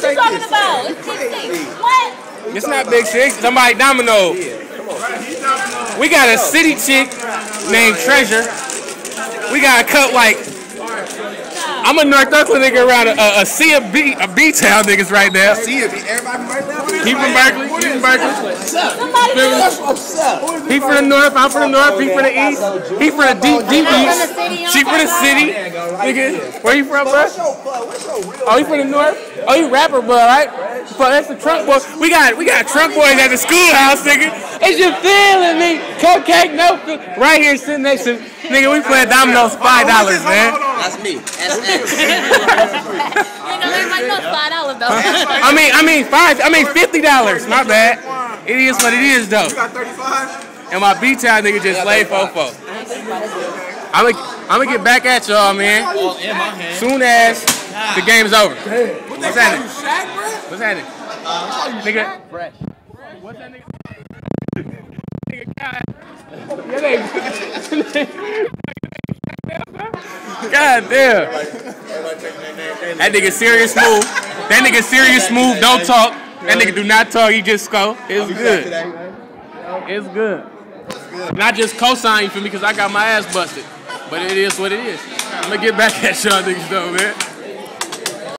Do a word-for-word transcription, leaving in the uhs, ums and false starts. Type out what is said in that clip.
you talking about? It's Big Six. What? It's not Big Six. Somebody Domino. We got a city chick named Treasure. We got a cut like. I'm a North Oakland nigga around a, a, a sea of B, a B-town niggas right now. See if everybody from Berkeley. He from Berkeley. He from Berkeley. Somebody What's up? He from the north. I'm from the north. He from the east. He from the deep, deep east. She from the city. Nigga, where you from, bro? Oh, he from the north. Oh, you rapper, bro, right? But that's the trunk boy. We got we got trunk boys at the schoolhouse, nigga. Is you feeling me? Cupcake, no, right here sitting next to nigga. We playing dominoes, five dollars, man. That's me. That's X. You know, everybody knows five dollars though. I mean, I mean five. I mean fifty dollars. My bad. It is what it is, though. You got thirty-five? And my B-town nigga just laid fofo. I'm gonna I'm gonna get back at y'all, man. Soon as the game's over. What's happening? What's happening? Nigga. What's that nigga? Nigga, God. God damn. That nigga serious smooth. That nigga serious smooth. Don't talk. That nigga do not talk. He just go. It's good. It's good. Not just co-sign you for me because I got my ass busted. But it is what it is. I'm gonna get back at y'all niggas though, man.